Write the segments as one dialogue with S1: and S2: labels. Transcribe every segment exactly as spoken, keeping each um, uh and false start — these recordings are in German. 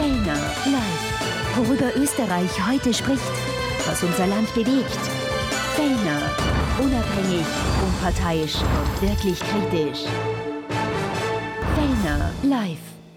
S1: Fellner live. Worüber Österreich heute spricht, was unser Land bewegt. Fellner. Unabhängig, unparteiisch und wirklich kritisch. Fellner live.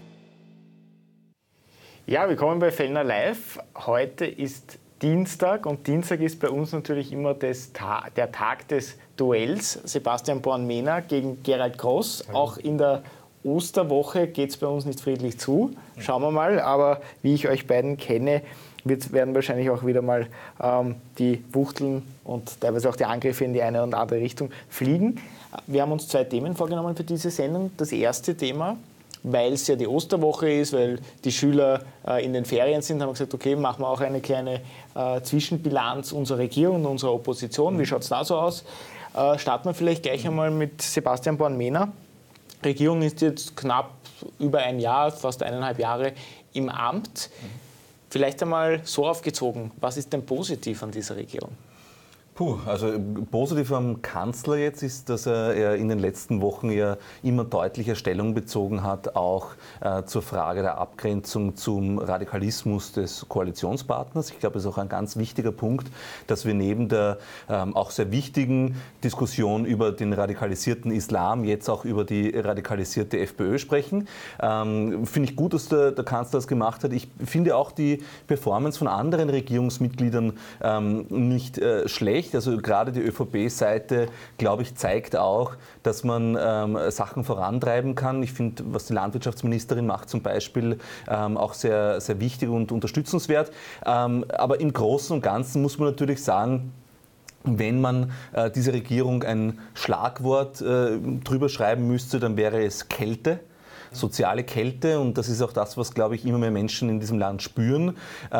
S2: Ja, willkommen bei Fellner live. Heute ist Dienstag und Dienstag ist bei uns natürlich immer das Ta- der Tag des Duells. Sebastian Born-Mehner gegen Gerald Gross. Hallo. Auch in der Osterwoche geht es bei uns nicht friedlich zu. Schauen wir mal. Aber wie ich euch beiden kenne, wird, werden wahrscheinlich auch wieder mal ähm, die Wuchteln und teilweise auch die Angriffe in die eine und andere Richtung fliegen. Wir haben uns zwei Themen vorgenommen für diese Sendung. Das erste Thema, weil es ja die Osterwoche ist, weil die Schüler äh, in den Ferien sind, haben wir gesagt, okay, machen wir auch eine kleine äh, Zwischenbilanz unserer Regierung und unserer Opposition. Wie schaut es da so aus? Äh, starten wir vielleicht gleich einmal mit Sebastian Born-Mehner. Die Regierung ist jetzt knapp über ein Jahr, fast eineinhalb Jahre im Amt. Vielleicht einmal so aufgezogen, was ist denn positiv an dieser Regierung?
S3: Puh, also positiv am Kanzler jetzt ist, dass er, er in den letzten Wochen ja immer deutlicher Stellung bezogen hat, auch äh, zur Frage der Abgrenzung zum Radikalismus des Koalitionspartners. Ich glaube, es ist auch ein ganz wichtiger Punkt, dass wir neben der ähm, auch sehr wichtigen Diskussion über den radikalisierten Islam jetzt auch über die radikalisierte FPÖ sprechen. Ähm, finde ich gut, dass der, der Kanzler das gemacht hat. Ich finde auch die Performance von anderen Regierungsmitgliedern ähm, nicht äh, schlecht. Also gerade die ÖVP-Seite, glaube ich, zeigt auch, dass man ähm, Sachen vorantreiben kann. Ich finde, was die Landwirtschaftsministerin macht zum Beispiel, ähm, auch sehr, sehr wichtig und unterstützenswert. Ähm, aber im Großen und Ganzen muss man natürlich sagen, wenn man äh, diese Regierung ein Schlagwort äh, drüber schreiben müsste, dann wäre es Kälte. Soziale Kälte, und das ist auch das, was, glaube ich, immer mehr Menschen in diesem Land spüren.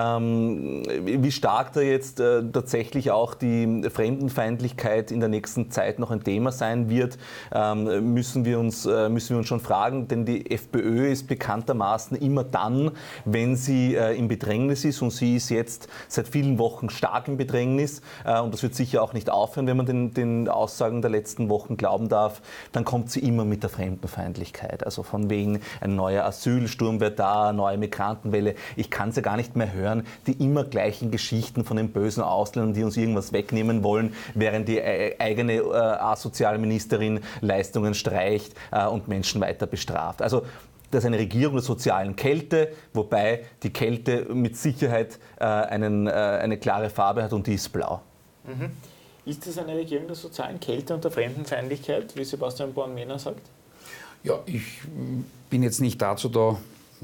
S3: Ähm, wie stark da jetzt äh, tatsächlich auch die Fremdenfeindlichkeit in der nächsten Zeit noch ein Thema sein wird, ähm, müssen wir uns, äh, müssen wir uns schon fragen, denn die FPÖ ist bekanntermaßen immer dann, wenn sie äh, im Bedrängnis ist, und sie ist jetzt seit vielen Wochen stark im Bedrängnis, äh, und das wird sicher auch nicht aufhören, wenn man den, den Aussagen der letzten Wochen glauben darf, dann kommt sie immer mit der Fremdenfeindlichkeit, also von wegen ein neuer Asylsturm wird da, eine neue Migrantenwelle. Ich kann es ja gar nicht mehr hören, die immer gleichen Geschichten von den bösen Ausländern, die uns irgendwas wegnehmen wollen, während die eigene äh, asoziale Ministerin Leistungen streicht äh, und Menschen weiter bestraft. Also das ist eine Regierung der sozialen Kälte, wobei die Kälte mit Sicherheit äh, einen, äh, eine klare Farbe hat, und die ist blau.
S2: Mhm. Ist das eine Regierung der sozialen Kälte und der Fremdenfeindlichkeit, wie Sebastian Born-Mehner sagt?
S4: Ja, ich bin jetzt nicht dazu da,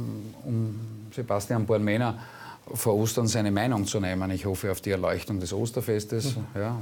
S4: um Sebastian Born-Mehner vor Ostern seine Meinung zu nehmen. Ich hoffe auf die Erleuchtung des Osterfestes. Mhm. Ja,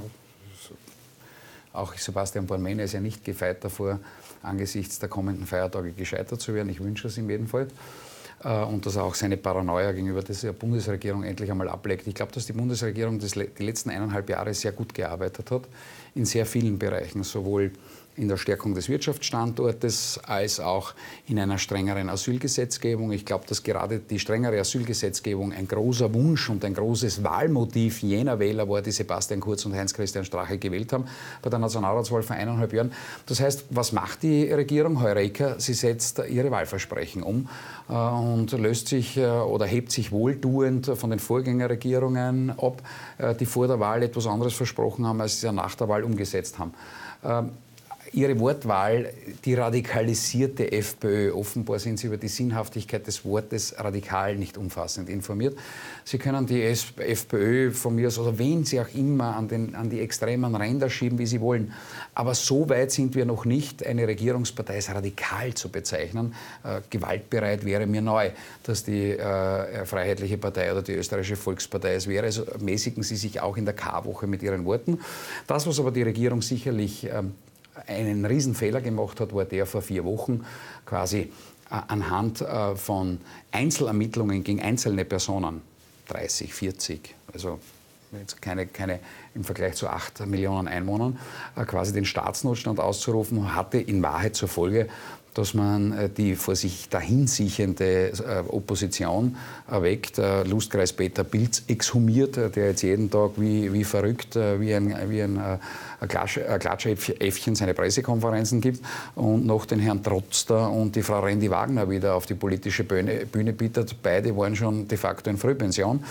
S4: auch Sebastian Born-Mehner ist ja nicht gefeit davor, angesichts der kommenden Feiertage gescheitert zu werden. Ich wünsche es ihm jedenfalls. Und dass er auch seine Paranoia gegenüber der Bundesregierung endlich einmal ablegt. Ich glaube, dass die Bundesregierung das, die letzten eineinhalb Jahre sehr gut gearbeitet hat, in sehr vielen Bereichen, sowohl in der Stärkung des Wirtschaftsstandortes als auch in einer strengeren Asylgesetzgebung. Ich glaube, dass gerade die strengere Asylgesetzgebung ein großer Wunsch und ein großes Wahlmotiv jener Wähler war, die Sebastian Kurz und Heinz-Christian Strache gewählt haben bei der Nationalratswahl vor eineinhalb Jahren. Das heißt, was macht die Regierung? Heureka, sie setzt ihre Wahlversprechen um äh, und löst sich äh, oder hebt sich wohltuend von den Vorgängerregierungen ab, äh, die vor der Wahl etwas anderes versprochen haben, als sie ja nach der Wahl umgesetzt haben. Ähm, Ihre Wortwahl, die radikalisierte FPÖ. Offenbar sind Sie über die Sinnhaftigkeit des Wortes radikal nicht umfassend informiert. Sie können die FPÖ von mir aus, oder wen Sie auch immer, an, den, an die extremen Ränder schieben, wie Sie wollen. Aber so weit sind wir noch nicht, eine Regierungspartei als radikal zu bezeichnen. Äh, gewaltbereit wäre mir neu, dass die äh, Freiheitliche Partei oder die Österreichische Volkspartei es wäre. Also mäßigen Sie sich auch in der Karwoche mit Ihren Worten. Das, was aber die Regierung sicherlich äh, einen Riesenfehler gemacht hat, war der vor vier Wochen quasi anhand von Einzelermittlungen gegen einzelne Personen, dreißig, vierzig, also jetzt keine, keine im Vergleich zu acht Millionen Einwohnern, quasi den Staatsnotstand auszurufen, hatte in Wahrheit zur Folge, dass man die vor sich dahinsiechende Opposition erweckt. Lustkreis Peter Pilz exhumiert, der jetzt jeden Tag wie, wie verrückt, wie ein, wie ein, ein Klatschäffchen seine Pressekonferenzen gibt und noch den Herrn Trotzter und die Frau Rendi Wagner wieder auf die politische Bühne, Bühne bittet. Beide waren schon de facto in Frühpension.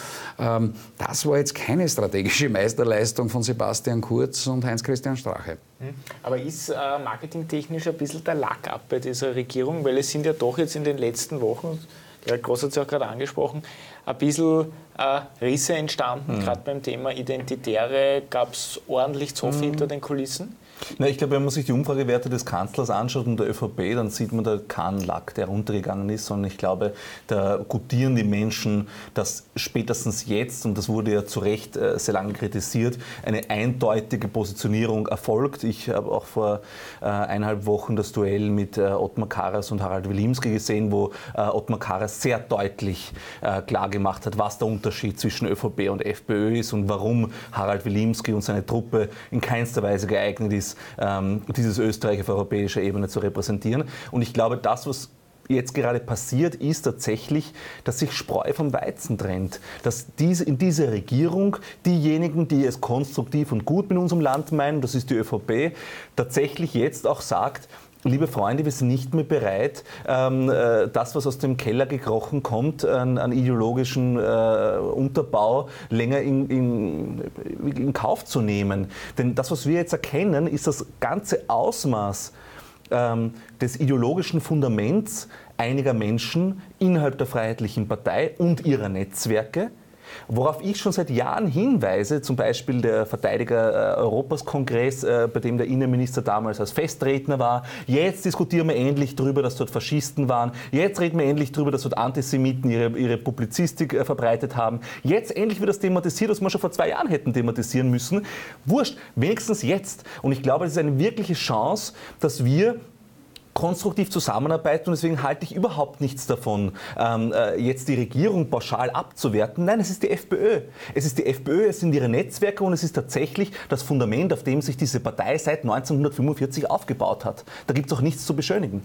S4: Das war jetzt keine strategische Meisterleistung von Sebastian Kurz und Heinz-Christian Strache.
S2: Aber ist äh, marketingtechnisch ein bisschen der Lack ab bei dieser Regierung? Weil es sind ja doch jetzt in den letzten Wochen, Gerhard Gross hat es ja auch gerade angesprochen, ein bisschen äh, Risse entstanden. Mhm. Gerade beim Thema Identitäre gab es ordentlich Zoff mhm. hinter den Kulissen.
S3: Na, ich glaube, wenn man sich die Umfragewerte des Kanzlers anschaut und der ÖVP, dann sieht man da keinen Lack, der runtergegangen ist, sondern ich glaube, da gutieren die Menschen, dass spätestens jetzt, und das wurde ja zu Recht äh, sehr lange kritisiert, eine eindeutige Positionierung erfolgt. Ich habe auch vor äh, eineinhalb Wochen das Duell mit äh, Ottmar Karas und Harald Wilimski gesehen, wo äh, Ottmar Karas sehr deutlich äh, klar gemacht hat, was der Unterschied zwischen ÖVP und FPÖ ist und warum Harald Wilimski und seine Truppe in keinster Weise geeignet ist, dieses Österreich auf europäischer Ebene zu repräsentieren. Und ich glaube, das, was jetzt gerade passiert, ist tatsächlich, dass sich Spreu vom Weizen trennt. Dass diese, in dieser Regierung diejenigen, die es konstruktiv und gut mit unserem Land meinen, das ist die ÖVP, tatsächlich jetzt auch sagt, liebe Freunde, wir sind nicht mehr bereit, ähm, äh, das, was aus dem Keller gekrochen kommt, an, an ideologischen äh, Unterbau länger in, in, in Kauf zu nehmen. Denn das, was wir jetzt erkennen, ist das ganze Ausmaß ähm, des ideologischen Fundaments einiger Menschen innerhalb der Freiheitlichen Partei und ihrer Netzwerke. Worauf ich schon seit Jahren hinweise, zum Beispiel der Verteidiger äh, Europaskongress, äh, bei dem der Innenminister damals als Festredner war. Jetzt diskutieren wir endlich darüber, dass dort Faschisten waren. Jetzt reden wir endlich darüber, dass dort Antisemiten ihre, ihre Publizistik äh, verbreitet haben. Jetzt endlich wird das thematisiert, was wir schon vor zwei Jahren hätten thematisieren müssen. Wurscht, wenigstens jetzt. Und ich glaube, es ist eine wirkliche Chance, dass wir konstruktiv zusammenarbeiten und deswegen halte ich überhaupt nichts davon, ähm, äh, jetzt die Regierung pauschal abzuwerten. Nein, es ist die FPÖ. Es ist die FPÖ, es sind ihre Netzwerke und es ist tatsächlich das Fundament, auf dem sich diese Partei seit neunzehnhundertfünfundvierzig aufgebaut hat. Da gibt es auch nichts zu beschönigen.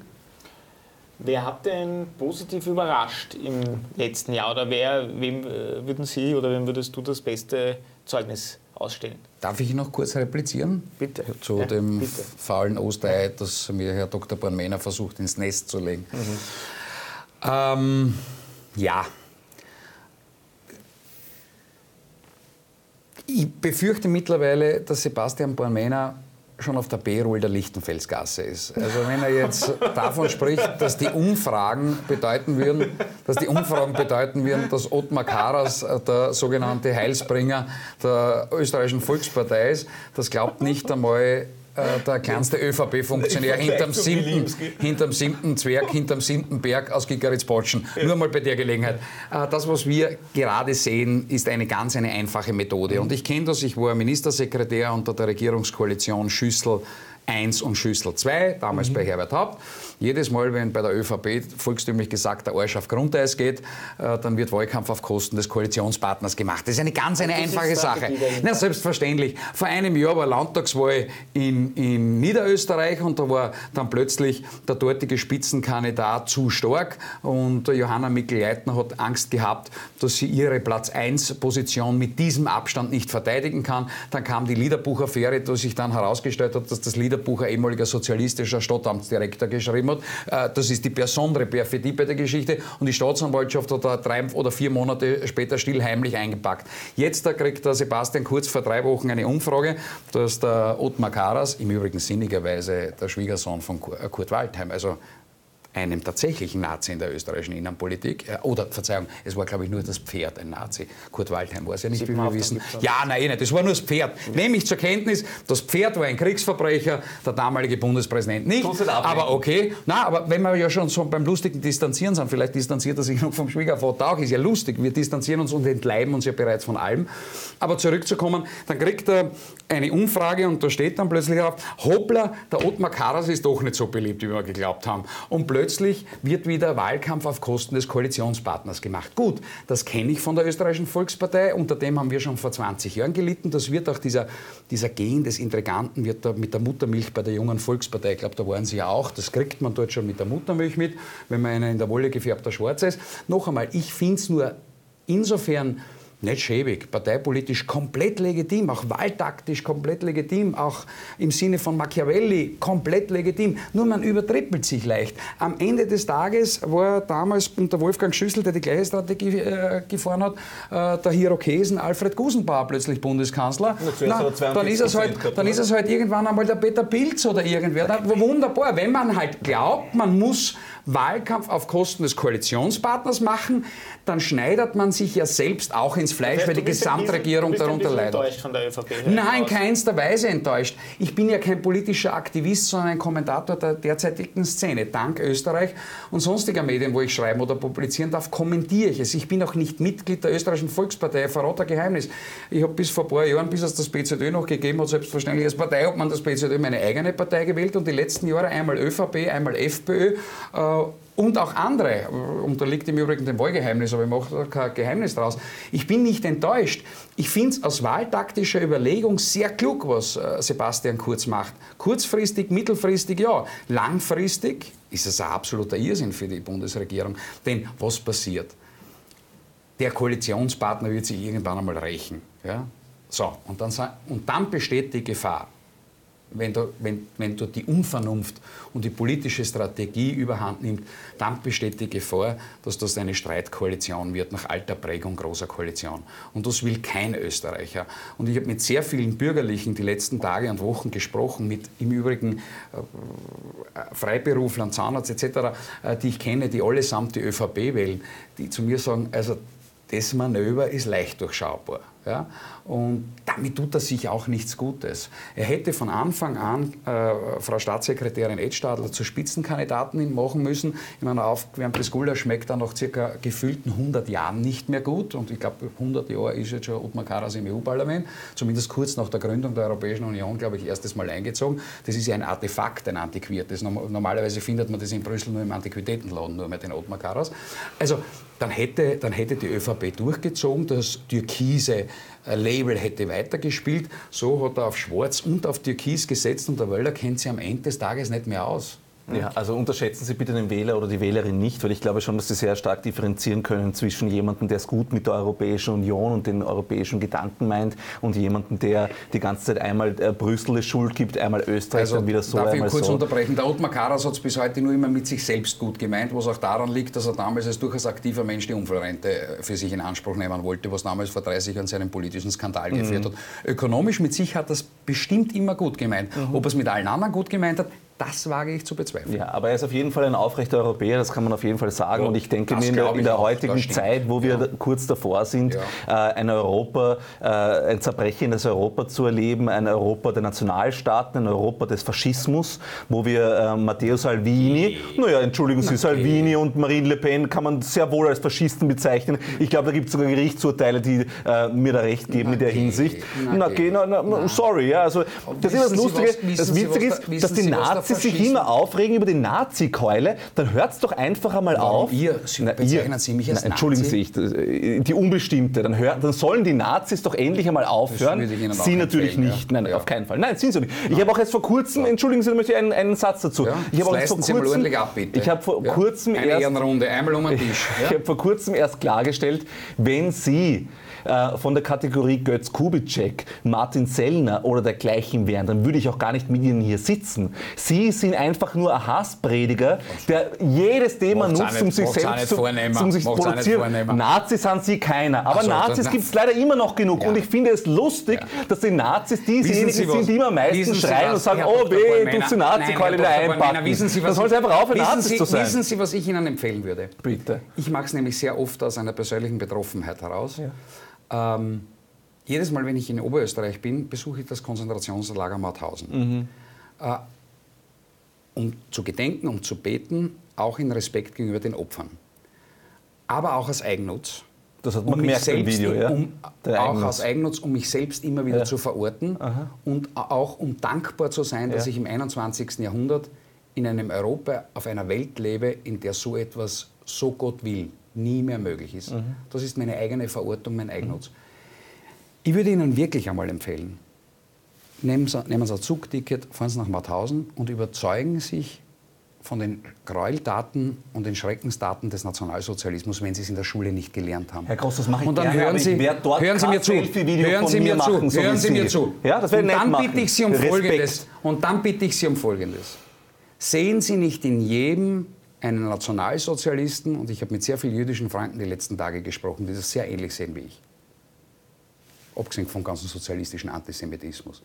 S2: Wer hat denn positiv überrascht im letzten Jahr oder wer, wem würden Sie oder wem würdest du das beste Zeugnis ausstellen?
S4: Darf ich noch kurz replizieren?
S2: Bitte.
S4: Zu
S2: ja,
S4: dem
S2: bitte.
S4: faulen Osterei, das mir Herr Doktor Bornmehner versucht ins Nest zu legen. Mhm. Ähm, ja. Ich befürchte mittlerweile, dass Sebastian Bornmehner schon auf der B-Roll der Lichtenfelsgasse ist. Also wenn er jetzt davon spricht, dass die Umfragen bedeuten würden, dass die Umfragen bedeuten würden, dass Ottmar Karas der sogenannte Heilsbringer der österreichischen Volkspartei ist, das glaubt nicht einmal der kleinste ÖVP-Funktionär hinterm siebten, hinterm siebten Zwerg, hinterm siebten Berg aus Gigaritz-Botschen. Ja. Nur mal bei der Gelegenheit. Das, was wir gerade sehen, ist eine ganz eine einfache Methode. Und ich kenne das, ich war Ministersekretär unter der Regierungskoalition Schüssel eins und Schüssel zwei, damals mhm. bei Herbert Haupt. Jedes Mal, wenn bei der ÖVP volkstümlich gesagt der Arsch auf Grundeis geht, äh, dann wird Wahlkampf auf Kosten des Koalitionspartners gemacht. Das ist eine ganz eine einfache Sache. Na, selbstverständlich. Vor einem Jahr war Landtagswahl in, in Niederösterreich und da war dann plötzlich der dortige Spitzenkandidat zu stark und Johanna Mikl-Leitner hat Angst gehabt, dass sie ihre Platz eins Position mit diesem Abstand nicht verteidigen kann. Dann kam die Liederbuch-Affäre, wo sich dann herausgestellt hat, dass das Liederbuch ein ehemaliger sozialistischer Stadtamtsdirektor geschrieben hat. Das ist die besondere Perfidie bei der Geschichte und die Staatsanwaltschaft hat da drei oder vier Monate später stillheimlich eingepackt. Jetzt da kriegt der Sebastian Kurz vor drei Wochen eine Umfrage, dass der Ottmar Karas, im Übrigen sinnigerweise der Schwiegersohn von Kurt Waldheim, also einem tatsächlichen Nazi in der österreichischen Innenpolitik. Oder, Verzeihung, es war, glaube ich, nur das Pferd ein Nazi. Kurt Waldheim war es ja nicht, wie wir wissen. Ja, nein, eh nicht, das war nur das Pferd. Mhm. Nehme ich zur Kenntnis, das Pferd war ein Kriegsverbrecher, der damalige Bundespräsident nicht. Aber okay, na, aber wenn wir ja schon so beim lustigen Distanzieren sind, vielleicht distanziert er sich noch vom Schwiegervater auch, ist ja lustig, wir distanzieren uns und entleiben uns ja bereits von allem. Aber zurückzukommen, dann kriegt er eine Umfrage und da steht dann plötzlich auf, hoppla, der Ottmar Karas ist doch nicht so beliebt, wie wir geglaubt haben. Und plötzlich plötzlich wird wieder Wahlkampf auf Kosten des Koalitionspartners gemacht. Gut, das kenne ich von der österreichischen Volkspartei, unter dem haben wir schon vor zwanzig Jahren gelitten. Das wird auch dieser, dieser Gen des Intriganten wird da mit der Muttermilch bei der jungen Volkspartei, ich glaube, da waren sie ja auch, das kriegt man dort schon mit der Muttermilch mit, wenn man einer in der Wolle gefärbter Schwarzer ist. Noch einmal, ich finde es nur insofern nicht schäbig, parteipolitisch komplett legitim, auch wahltaktisch komplett legitim, auch im Sinne von Machiavelli komplett legitim. Nur man übertrippelt sich leicht. Am Ende des Tages war damals unter Wolfgang Schüssel, der die gleiche Strategie äh, gefahren hat, äh, der Irokesen Alfred Gusenbauer plötzlich Bundeskanzler. Na, dann, ist es halt, dann ist es halt irgendwann einmal der Peter Pilz oder irgendwer. Da, wunderbar, wenn man halt glaubt, man muss Wahlkampf auf Kosten des Koalitionspartners machen, dann schneidet man sich ja selbst auch ins Fleisch, das heißt, weil die Gesamtregierung
S2: bisschen,
S4: darunter leidet.
S2: Enttäuscht von der ÖVP?
S4: Nein, keinster Weise enttäuscht. Ich bin ja kein politischer Aktivist, sondern ein Kommentator der derzeitigen Szene. Dank Österreich und sonstiger Medien, wo ich schreiben oder publizieren darf, kommentiere ich es. Ich bin auch nicht Mitglied der österreichischen Volkspartei, verrate ein Geheimnis. Ich habe bis vor ein paar Jahren, bis es das P Z Ö noch gegeben hat, selbstverständlich als Partei, hat man das P Z Ö meine eigene Partei gewählt und die letzten Jahre einmal ÖVP, einmal FPÖ, äh, und auch andere, unterliegt im Übrigen dem Wahlgeheimnis, aber ich mache da kein Geheimnis draus. Ich bin nicht enttäuscht. Ich finde es aus wahltaktischer Überlegung sehr klug, was Sebastian Kurz macht. Kurzfristig, mittelfristig, ja. Langfristig ist es ein absoluter Irrsinn für die Bundesregierung. Denn was passiert? Der Koalitionspartner wird sich irgendwann einmal rächen. Ja? So, und dann, und dann besteht die Gefahr, Wenn du, wenn, wenn du die Unvernunft und die politische Strategie überhand nimmt, dann besteht die Gefahr, dass das eine Streitkoalition wird, nach alter Prägung großer Koalition. Und das will kein Österreicher. Und ich habe mit sehr vielen Bürgerlichen die letzten Tage und Wochen gesprochen, mit im Übrigen äh, Freiberuflern, Zahnarzt et cetera, äh, die ich kenne, die allesamt die ÖVP wählen, die zu mir sagen, also das Manöver ist leicht durchschaubar. Ja? Und damit tut er sich auch nichts Gutes. Er hätte von Anfang an äh, Frau Staatssekretärin Edstadler zur Spitzenkandidatin machen müssen. Ich meine, aufgewärmtes Gulasch schmeckt dann nach circa gefühlten hundert Jahren nicht mehr gut. Und ich glaube, hundert Jahre ist jetzt schon Ottmar Karas im E U-Parlament. Zumindest kurz nach der Gründung der Europäischen Union, glaube ich, erstes Mal eingezogen. Das ist ja ein Artefakt, ein antiquiertes. Normalerweise findet man das in Brüssel nur im Antiquitätenladen, nur mit den Ottmar Karas. Also dann hätte, dann hätte die ÖVP durchgezogen, das türkise Label hätte weitergespielt. So hat er auf Schwarz und auf Türkis gesetzt und der Wöller kennt sie am Ende des Tages nicht mehr aus.
S3: Ja, also unterschätzen Sie bitte den Wähler oder die Wählerin nicht, weil ich glaube schon, dass Sie sehr stark differenzieren können zwischen jemandem, der es gut mit der Europäischen Union und den europäischen Gedanken meint und jemandem, der die ganze Zeit einmal Brüssel Schuld gibt, einmal Österreich,
S4: also,
S3: dann wieder so,
S4: darf
S3: einmal
S4: ich kurz
S3: so.
S4: unterbrechen? Der Ottmar Karas hat es bis heute nur immer mit sich selbst gut gemeint, was auch daran liegt, dass er damals als durchaus aktiver Mensch die Unfallrente für sich in Anspruch nehmen wollte, was damals vor dreißig Jahren zu einem politischen Skandal mhm. geführt hat. Ökonomisch mit sich hat er es bestimmt immer gut gemeint. Mhm. Ob er es mit allen anderen gut gemeint hat, das wage ich zu bezweifeln.
S3: Ja, aber er ist auf jeden Fall ein aufrechter Europäer, das kann man auf jeden Fall sagen. Ja, und ich denke mir, in der, in der heutigen Zeit, wo wir ja. kurz davor sind, ja. äh, ein Europa, äh, ein zerbrechendes Europa zu erleben, ein Europa der Nationalstaaten, ein Europa des Faschismus, wo wir äh, Matteo Salvini, nee. naja, entschuldigen Sie, okay. Salvini und Marine Le Pen kann man sehr wohl als Faschisten bezeichnen. Ich glaube, da gibt es sogar Gerichtsurteile, die äh, mir da recht geben okay. in der Hinsicht. Na, okay, na, na, na, sorry, ja, also das ist das Lustige, was, das Witzige ist, dass die Nazis sich immer aufregen über die Nazi-Keule, dann hört es doch einfach einmal
S4: Warum
S3: auf.
S4: Ihr, Sie bezeichnen Sie mich als
S3: na, entschuldigen Sie, ich, die Unbestimmte, dann, hör, dann sollen die Nazis doch endlich einmal aufhören. Sie natürlich nicht, ja. nein, ja. auf keinen Fall. Nein, sind Sie nicht. Ich habe auch erst vor kurzem, ja. entschuldigen Sie, da möchte ich einen, einen Satz dazu.
S4: Ja,
S3: ich habe auch
S4: leisten
S3: vor
S4: Sie
S3: kurzem,
S4: mal ordentlich ab, bitte.
S3: Ich habe vor
S4: ja.
S3: kurzem
S4: Eine
S3: erst,
S4: Ehrenrunde, einmal um den Tisch.
S3: Ja? Ich habe vor kurzem erst klargestellt, wenn Sie von der Kategorie Götz Kubitschek, Martin Sellner oder dergleichen wären, dann würde ich auch gar nicht mit Ihnen hier sitzen. Sie sind einfach nur ein Hassprediger, der jedes Thema
S4: Macht's
S3: nutzt, um sich selbst zu um sich produzieren. Nazis sind Sie keiner. Aber so, Nazis gibt es leider immer noch genug. Ja. Und ich finde es lustig, ja. dass die Nazis diejenigen sind, die immer am meisten wissen schreien und sagen, oh weh, du die Nazi-Keule wieder einpacken. Wissen Sie, was dann sollen Sie einfach aufhören, Nazis Sie, zu sein.
S4: Wissen Sie, was ich Ihnen empfehlen würde?
S3: Bitte.
S4: Ich mache es nämlich sehr oft aus einer persönlichen Betroffenheit heraus. Ja. Ähm, jedes Mal, wenn ich in Oberösterreich bin, besuche ich das Konzentrationslager Mauthausen. Mhm. Äh, um zu gedenken, um zu beten, auch in Respekt gegenüber den Opfern. Aber auch aus Eigennutz.
S3: Das hat man
S4: um
S3: gemerkt im Video, ja?
S4: Um, auch aus Eigennutz, um mich selbst immer wieder ja. zu verorten. Aha. Und auch um dankbar zu sein, dass ja. ich im einundzwanzigsten Jahrhundert in einem Europa, auf einer Welt lebe, in der so etwas, so Gott will, nie mehr möglich ist. Mhm. Das ist meine eigene Verortung, mein Eigennutz. Mhm. Ich würde Ihnen wirklich einmal empfehlen, nehmen Sie, nehmen Sie ein Zugticket, fahren Sie nach Mauthausen und überzeugen sich von den Gräueltaten und den Schreckenstaten des Nationalsozialismus, wenn Sie es in der Schule nicht gelernt haben.
S3: Herr Groß, das mache ich
S4: und dann
S3: gerne,
S4: hören Sie,
S3: ich werde dort
S4: hören Sie mir zu, hören Sie mir zu, so hören Sie mir zu.
S3: Ja, das werde ich
S4: und dann
S3: nett
S4: bitte
S3: machen.
S4: ich Sie um
S3: Respekt.
S4: Folgendes. Und dann bitte ich Sie um Folgendes. Sehen Sie nicht in jedem einen Nationalsozialisten, und ich habe mit sehr vielen jüdischen Freunden die letzten Tage gesprochen, die das sehr ähnlich sehen wie ich. Abgesehen vom ganzen sozialistischen Antisemitismus.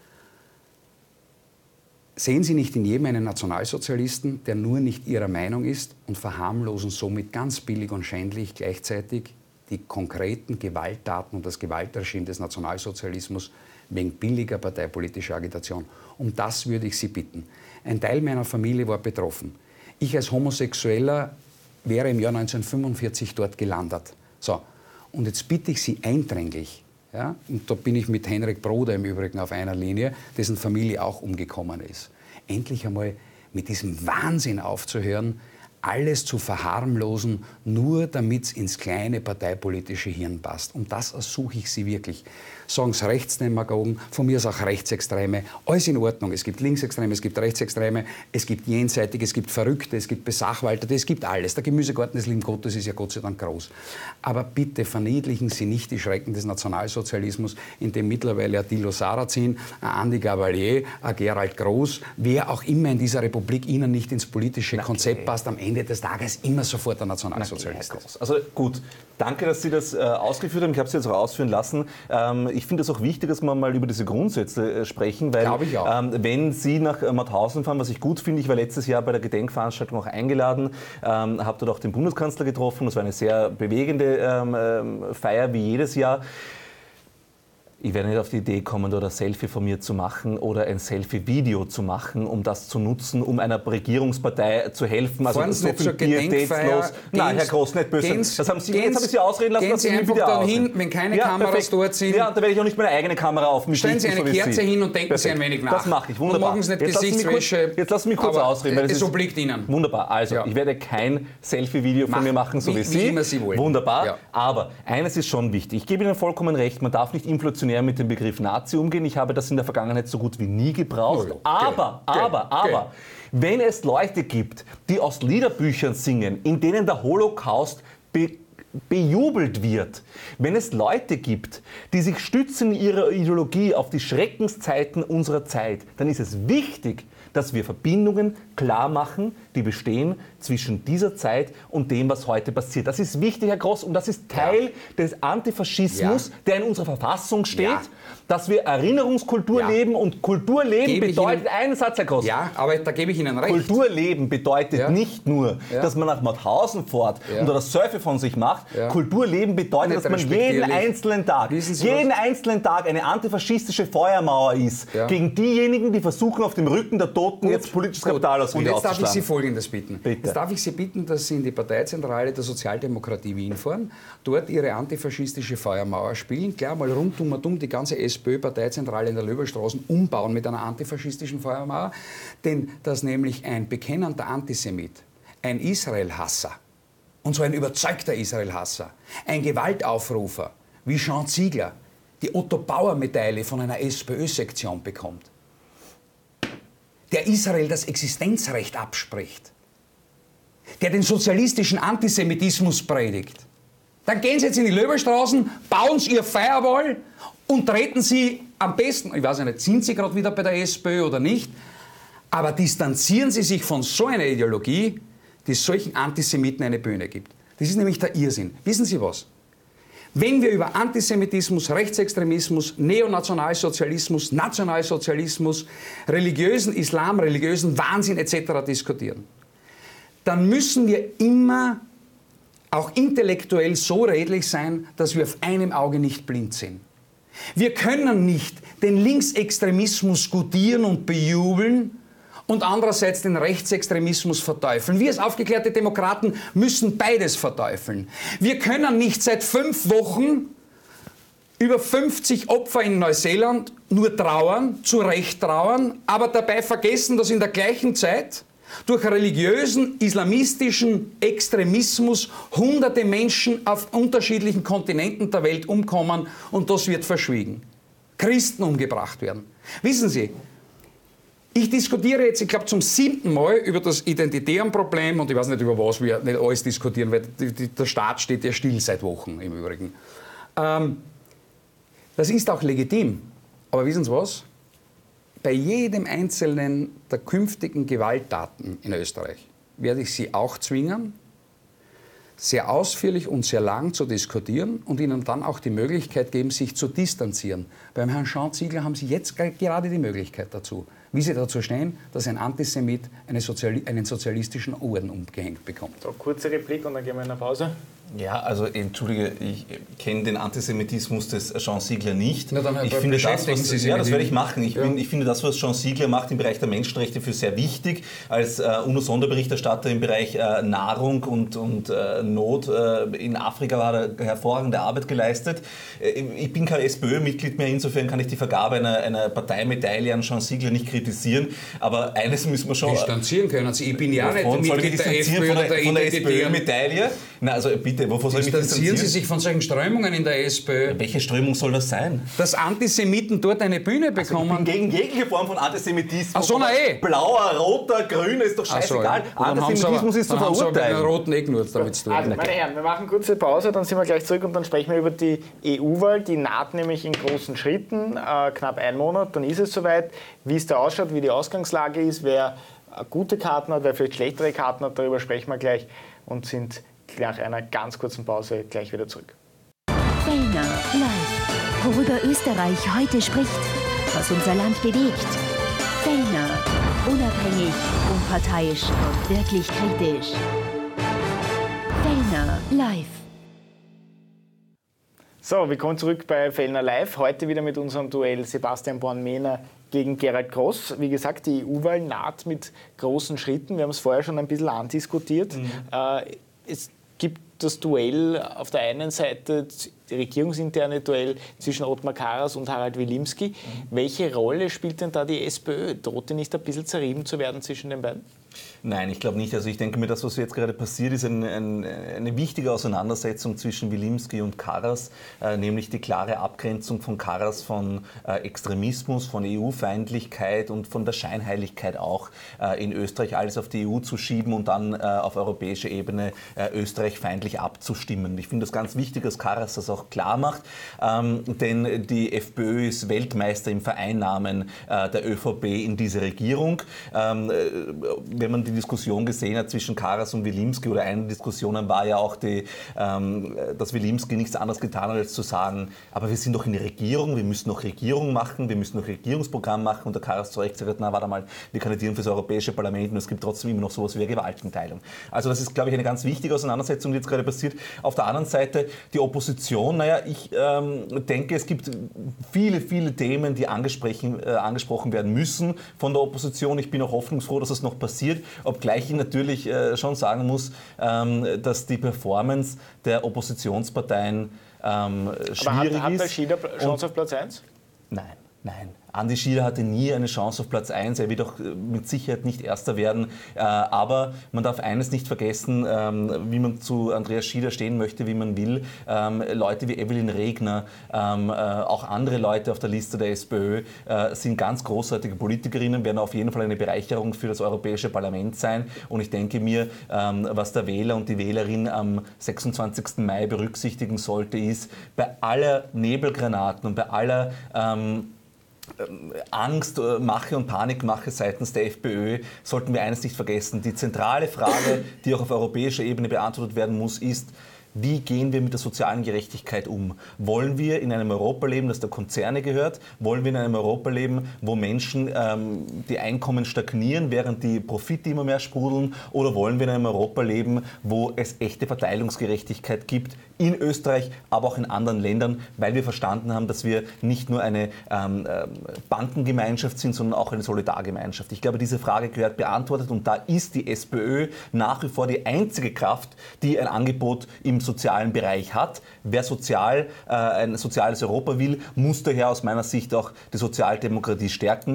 S4: Sehen Sie nicht in jedem einen Nationalsozialisten, der nur nicht Ihrer Meinung ist und verharmlosen somit ganz billig und schändlich gleichzeitig die konkreten Gewalttaten und das Gewaltregime des Nationalsozialismus wegen billiger parteipolitischer Agitation? Um das würde ich Sie bitten. Ein Teil meiner Familie war betroffen. Ich als Homosexueller wäre im Jahr neunzehnhundertfünfundvierzig dort gelandet. So, und jetzt bitte ich Sie eindringlich, ja, und da bin ich mit Henrik Broder im Übrigen auf einer Linie, dessen Familie auch umgekommen ist, endlich einmal mit diesem Wahnsinn aufzuhören, alles zu verharmlosen, nur damit es ins kleine parteipolitische Hirn passt. Um das ersuche ich Sie wirklich. Sagen Sie Rechtsdemagogen, von mir ist auch Rechtsextreme, alles in Ordnung. Es gibt Linksextreme, es gibt Rechtsextreme, es gibt Jenseitige, es gibt Verrückte, es gibt Besachwalterte, es gibt alles. Der Gemüsegarten des lieben Gottes ist ja Gott sei Dank groß. Aber bitte verniedlichen Sie nicht die Schrecken des Nationalsozialismus, in dem mittlerweile ein Thilo Sarrazin, ein Andi Gavalier, ein Gerald Groß, wer auch immer in dieser Republik Ihnen nicht ins politische Na, Konzept okay. passt, am Ende des Tages immer sofort der Nationalsozialist ist.
S3: Also gut, danke, dass Sie das äh, ausgeführt haben. Ich habe es jetzt auch ausführen lassen. Ähm, ich finde es auch wichtig, dass wir mal über diese Grundsätze äh, sprechen, weil
S4: ich auch.
S3: Ähm, wenn Sie nach äh, Mauthausen fahren, was ich gut finde, ich war letztes Jahr bei der Gedenkveranstaltung auch eingeladen, ähm, habe dort auch den Bundeskanzler getroffen. Das war eine sehr bewegende ähm, äh, Feier wie jedes Jahr. Ich werde nicht auf die Idee kommen, dort ein Selfie von mir zu machen oder ein Selfie-Video zu machen, um das zu nutzen, um einer Regierungspartei zu helfen. Also
S4: Fahren
S3: so
S4: nicht
S3: viel
S4: zur Gedenkfeier.
S3: Nein, Herr Groß, nicht böse. Das haben Sie, jetzt habe ich Sie ausreden lassen.
S4: Gehen Sie einfach dann hin, wenn keine ja, Kameras
S3: perfekt.
S4: dort sind.
S3: Ja, da werde ich auch nicht meine eigene Kamera auf mich
S4: Stellen Sie eine
S3: so
S4: Kerze
S3: Sie.
S4: hin und denken
S3: Perfekt.
S4: Sie ein wenig nach.
S3: Das mache ich, wunderbar.
S4: Und machen Sie nicht
S3: jetzt
S4: Gesichtswäsche.
S3: Lassen jetzt lassen Sie mich kurz
S4: aber
S3: ausreden. Weil
S4: es
S3: das
S4: obliegt Ihnen.
S3: Wunderbar. Also, ja. ich werde kein Selfie-Video von mir machen, so wie,
S4: wie
S3: Sie.
S4: Wie immer Sie wollen.
S3: Wunderbar.
S4: Ja.
S3: Aber eines ist schon wichtig. Ich gebe Ihnen vollkommen recht, man darf nicht inflationär mit dem Begriff Nazi umgehen. Ich habe das in der Vergangenheit so gut wie nie gebraucht.
S4: Oh ja.
S3: Aber,
S4: Gell.
S3: aber,
S4: Gell.
S3: aber, wenn es Leute gibt, die aus Liederbüchern singen, in denen der Holocaust be bejubelt wird, wenn es Leute gibt, die sich stützen in ihrer Ideologie auf die Schreckenszeiten unserer Zeit, dann ist es wichtig, dass wir Verbindungen klar machen, die bestehen zwischen dieser Zeit und dem, was heute passiert. Das ist wichtig, Herr Groß, und das ist Teil ja. des Antifaschismus, ja. der in unserer Verfassung steht, ja. dass wir Erinnerungskultur ja. leben, und Kulturleben
S4: Gebe
S3: bedeutet, Ihnen, einen Satz, Herr Groß.
S4: Ja, aber da gebe ich Ihnen recht.
S3: Kulturleben bedeutet ja. nicht nur,
S4: ja.
S3: dass man nach Mauthausen fährt
S4: ja.
S3: und das Surfe von sich macht. Ja. Kulturleben bedeutet, dass man jeden einzelnen Tag, jeden was? einzelnen Tag eine antifaschistische Feuermauer ist, ja. gegen diejenigen, die versuchen, auf dem Rücken der Toten Gut. jetzt politisches Kapital aus
S4: Und jetzt darf ich Sie Folgendes bitten.
S3: Bitte.
S4: Jetzt darf ich Sie bitten, dass Sie in die Parteizentrale der Sozialdemokratie Wien fahren, dort Ihre antifaschistische Feuermauer spielen, klar mal rundum und um die ganze SPÖ-Parteizentrale in der Löberstraße umbauen mit einer antifaschistischen Feuermauer, denn dass nämlich ein bekennender Antisemit, ein Israel-Hasser, und so ein überzeugter Israel-Hasser, ein Gewaltaufrufer wie Jean Ziegler, die Otto-Bauer-Medaille von einer SPÖ-Sektion bekommt, der Israel das Existenzrecht abspricht, der den sozialistischen Antisemitismus predigt, dann gehen Sie jetzt in die Löberstraßen, bauen Sie Ihr Firewall und treten Sie am besten, ich weiß nicht, sind Sie gerade wieder bei der SPÖ oder nicht, aber distanzieren Sie sich von so einer Ideologie, die solchen Antisemiten eine Bühne gibt. Das ist nämlich der Irrsinn. Wissen Sie was? Wenn wir über Antisemitismus, Rechtsextremismus, Neonationalsozialismus, Nationalsozialismus, religiösen Islam, religiösen Wahnsinn et cetera diskutieren, dann müssen wir immer auch intellektuell so redlich sein, dass wir auf einem Auge nicht blind sind. Wir können nicht den Linksextremismus gutieren und bejubeln und andererseits den Rechtsextremismus verteufeln. Wir als aufgeklärte Demokraten müssen beides verteufeln. Wir können nicht seit fünf Wochen über fünfzig Opfer in Neuseeland nur trauern, zu Recht trauern, aber dabei vergessen, dass in der gleichen Zeit Durch religiösen, islamistischen Extremismus hunderte Menschen auf unterschiedlichen Kontinenten der Welt umkommen und das wird verschwiegen. Christen umgebracht werden. Wissen Sie, ich diskutiere jetzt, ich glaube, zum siebten Mal über das identitären Problem und ich weiß nicht, über was wir nicht alles diskutieren, weil die, die, der Staat steht ja still seit Wochen im Übrigen. Ähm, das ist auch legitim. Aber wissen Sie was? Bei jedem einzelnen der künftigen Gewalttaten in Österreich werde ich Sie auch zwingen, sehr ausführlich und sehr lang zu diskutieren und Ihnen dann auch die Möglichkeit geben, sich zu distanzieren. Beim Herrn Jean-Ziegler haben Sie jetzt gerade die Möglichkeit dazu, wie Sie dazu stehen, dass ein Antisemit eine Soziali- einen sozialistischen Orden umgehängt bekommt.
S2: So, kurze Replik und dann gehen wir in eine Pause.
S3: Ja, also entschuldige, ich kenne den Antisemitismus des Jean Ziegler nicht.
S4: Na, dann
S3: ich finde das, was,
S4: Sie sich
S3: ja, das werde ich machen. Ich,
S4: ja.
S3: bin, ich finde das, was Jean Ziegler macht im Bereich der Menschenrechte, für sehr wichtig. Als äh, UNO-Sonderberichterstatter im Bereich äh, Nahrung und, und äh, Not äh, in Afrika hat er hervorragende Arbeit geleistet. Äh, ich bin kein SPÖ-Mitglied mehr, insofern kann ich die Vergabe einer, einer Parteimedaille an Jean Ziegler nicht kritisieren. Aber eines müssen wir schon...
S4: Distanzieren können Sie. Ich bin ja nicht
S3: Mitglied
S4: der FPÖ oder der,
S3: von der
S4: Identitären.
S3: SPÖ-Medaille. Na, also bitte, wovor soll ich mich
S4: Distanzieren
S3: distanzieren?
S4: Sie sich von solchen Strömungen in der SPÖ.
S3: Welche Strömung soll das sein?
S4: Dass Antisemiten dort eine Bühne bekommen.
S3: Also ich bin gegen jegliche Form von Antisemitismus.
S4: Ach so, na eh.
S3: Blauer, roter, grüner, ist doch scheißegal.
S4: So, ja.
S3: Antisemitismus ist zu verurteilen.
S4: Dann haben Sie aber mit den roten eh nur damit zu tun.
S2: Also, meine Herren, wir machen kurze Pause, dann sind wir gleich zurück und dann sprechen wir über die E U-Wahl. Die naht nämlich in großen Schritten, äh, knapp einen Monat, dann ist es soweit. Wie es da ausschaut, wie die Ausgangslage ist, wer gute Karten hat, wer vielleicht schlechtere Karten hat, darüber sprechen wir gleich und sind nach einer ganz kurzen Pause gleich wieder zurück.
S1: Fellner live. Worüber Österreich heute spricht, was unser Land bewegt. Fellner. Unabhängig, unparteiisch und wirklich kritisch. Fellner live.
S2: So, willkommen zurück bei Fellner Live. Heute wieder mit unserem Duell Sebastian Born-Mehner gegen Gerald Gross. Wie gesagt, die E U-Wahl naht mit großen Schritten. Wir haben es vorher schon ein bisschen andiskutiert. Mhm. Äh, es gibt das Duell auf der einen Seite, das regierungsinterne Duell zwischen Ottmar Karas und Harald Wilimski. Mhm. Welche Rolle spielt denn da die SPÖ? Droht die nicht ein bisschen zerrieben zu werden zwischen den beiden?
S3: Nein, ich glaube nicht. Also ich denke mir, das, was jetzt gerade passiert, ist ein, ein, eine wichtige Auseinandersetzung zwischen Wilimski und Karas, äh, nämlich die klare Abgrenzung von Karas von äh, Extremismus, von E U-Feindlichkeit und von der Scheinheiligkeit auch äh, in Österreich alles auf die E U zu schieben und dann äh, auf europäischer Ebene äh, Österreich feindlich abzustimmen. Ich finde das ganz wichtig, dass Karas das auch klar macht, ähm, denn die FPÖ ist Weltmeister im Vereinnahmen äh, der ÖVP in diese Regierung. Ähm, wenn man die Diskussion gesehen hat zwischen Karas und Wilimski, oder eine Diskussion war ja auch, die, ähm, dass Wilimski nichts anderes getan hat, als zu sagen, aber wir sind doch in der Regierung, wir müssen noch Regierung machen, wir müssen noch Regierungsprogramm machen, und der Karas zu Recht gesagt hat, na warte mal, wir kandidieren für das Europäische Parlament und es gibt trotzdem immer noch sowas wie eine Gewaltenteilung. Also das ist, glaube ich, eine ganz wichtige Auseinandersetzung, die jetzt gerade passiert. Auf der anderen Seite die Opposition, naja, ich ähm, denke, es gibt viele, viele Themen, die angesprochen, äh, angesprochen werden müssen von der Opposition. Ich bin auch hoffnungsfroh, dass es noch passiert, obgleich ich natürlich äh, schon sagen muss, ähm, dass die Performance der Oppositionsparteien ähm, schwierig
S2: Aber hat,
S3: ist.
S2: hat der Schieder Chance auf Platz eins?
S3: Nein, nein. Andi Schieder hatte nie eine Chance auf Platz eins, er wird auch mit Sicherheit nicht Erster werden, aber man darf eines nicht vergessen, wie man zu Andreas Schieder stehen möchte, wie man will. Leute wie Evelyn Regner, auch andere Leute auf der Liste der SPÖ sind ganz großartige Politikerinnen, werden auf jeden Fall eine Bereicherung für das Europäische Parlament sein, und ich denke mir, was der Wähler und die Wählerin am sechsundzwanzigsten Mai berücksichtigen sollte, ist, bei aller Nebelgranaten und bei aller ähm, Angst, Mache und Panikmache seitens der FPÖ sollten wir eines nicht vergessen. Die zentrale Frage, die auch auf europäischer Ebene beantwortet werden muss, ist, wie gehen wir mit der sozialen Gerechtigkeit um? Wollen wir in einem Europa leben, das der Konzerne gehört? Wollen wir in einem Europa leben, wo Menschen ähm, die Einkommen stagnieren, während die Profite immer mehr sprudeln? Oder wollen wir in einem Europa leben, wo es echte Verteilungsgerechtigkeit gibt, in Österreich, aber auch in anderen Ländern, weil wir verstanden haben, dass wir nicht nur eine ähm, Bankengemeinschaft sind, sondern auch eine Solidargemeinschaft. Ich glaube, diese Frage gehört beantwortet, und da ist die SPÖ nach wie vor die einzige Kraft, die ein Angebot im sozialen Bereich hat. Wer sozial, äh, ein soziales Europa will, muss daher aus meiner Sicht auch die Sozialdemokratie stärken.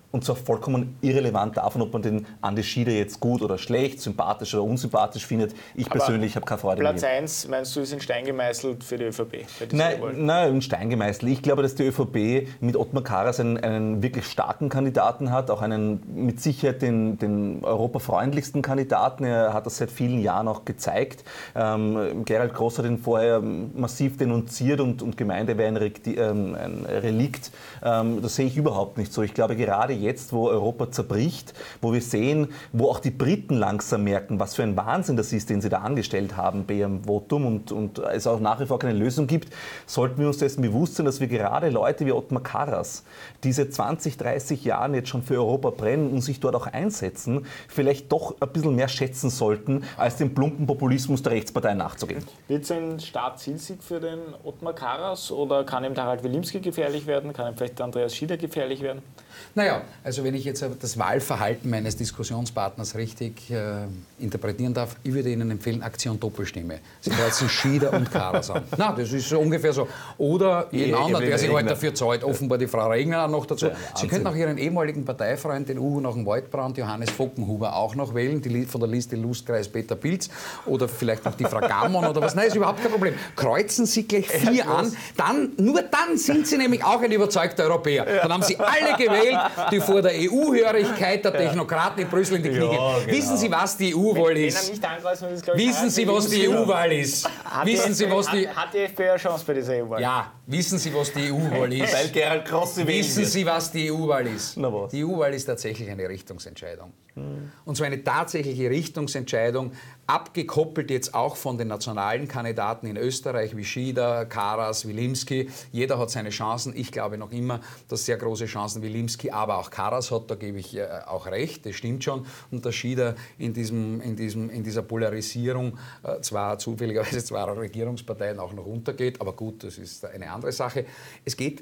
S3: Und zwar vollkommen irrelevant davon, ob man den Andi Schieder jetzt gut oder schlecht, sympathisch oder unsympathisch findet. Ich
S2: Aber
S3: persönlich habe keine Freude
S2: Platz
S3: mehr.
S2: eins, meinst du, ist in Stein gemeißelt für die ÖVP?
S3: Nein, nein, in Stein gemeißelt. Ich glaube, dass die ÖVP mit Ottmar Karas einen, einen wirklich starken Kandidaten hat, auch einen mit Sicherheit den, den europafreundlichsten Kandidaten. Er hat das seit vielen Jahren auch gezeigt. Ähm, Gerald Gross hat ihn vorher massiv denunziert und, und gemeint, er wäre ein, ähm, ein Relikt. Ähm, das sehe ich überhaupt nicht so. Ich glaube, gerade jetzt, wo Europa zerbricht, wo wir sehen, wo auch die Briten langsam merken, was für ein Wahnsinn das ist, den sie da angestellt haben bei ihrem Votum und, und es auch nach wie vor keine Lösung gibt, sollten wir uns dessen bewusst sein, dass wir gerade Leute wie Ottmar Karas, die seit zwanzig, dreißig Jahren jetzt schon für Europa brennen und sich dort auch einsetzen, vielleicht doch ein bisschen mehr schätzen sollten, als dem plumpen Populismus der Rechtsparteien nachzugehen.
S2: Wird es ein Start-Zielsieg für den Ottmar Karas oder kann ihm der Harald Wilimski gefährlich werden? Kann ihm vielleicht der Andreas Schieder gefährlich werden?
S4: Naja, also wenn ich jetzt das Wahlverhalten meines Diskussionspartners richtig äh, interpretieren darf, ich würde Ihnen empfehlen, Aktion Doppelstimme. Sie kreuzen Schieder und Karas an. Na, das ist so ungefähr so. Oder jeden
S3: Ja,
S4: anderen, der sich
S3: Regner.
S4: halt dafür zahlt, offenbar die Frau Regner noch dazu.
S3: Ja,
S4: Sie könnten auch Ihren ehemaligen Parteifreund, den Uhu nach dem Waldbrand, Johannes Fockenhuber, auch noch wählen, die von der Liste Lustkreis Peter Pilz oder vielleicht noch die Frau Gammon oder was. Nein, ist überhaupt kein Problem. Kreuzen Sie gleich vier an, dann, nur dann sind Sie nämlich auch ein überzeugter Europäer. Dann haben Sie alle gewählt, die vor der E U-Hörigkeit der Technokraten in Brüssel in die Knie gehen.
S3: Ja, genau.
S4: Wissen Sie, was die E U-Wahl
S2: Wenn er
S4: ist?
S2: nicht ankreuzt, ist, glaube ich,
S4: Wissen Sie, was die E U-Wahl ist?
S2: Hat
S4: Wissen
S2: die
S4: Sie,
S2: FPÖ
S4: was die...
S2: Hat, hat die FPÖ eine Chance bei dieser E U-Wahl?
S4: Ja, wissen Sie, was die E U-Wahl ist?
S3: Weil Gerald Gross sie wählen
S4: Wissen
S3: wird.
S4: Sie, was die E U-Wahl ist?
S3: Na was?
S4: Die E U-Wahl ist tatsächlich eine Richtungsentscheidung. Und zwar eine tatsächliche Richtungsentscheidung, abgekoppelt jetzt auch von den nationalen Kandidaten in Österreich wie Schieder, Karas, Wilimski. Jeder hat seine Chancen. Ich glaube noch immer, dass sehr große Chancen Wilimski, aber auch Karas hat, da gebe ich äh, auch recht, das stimmt schon. Und der Schieder in, diesem, in, diesem, in dieser Polarisierung äh, zwar zufälligerweise zwar Regierungsparteien auch noch untergeht, aber gut, das ist eine andere Sache. Es geht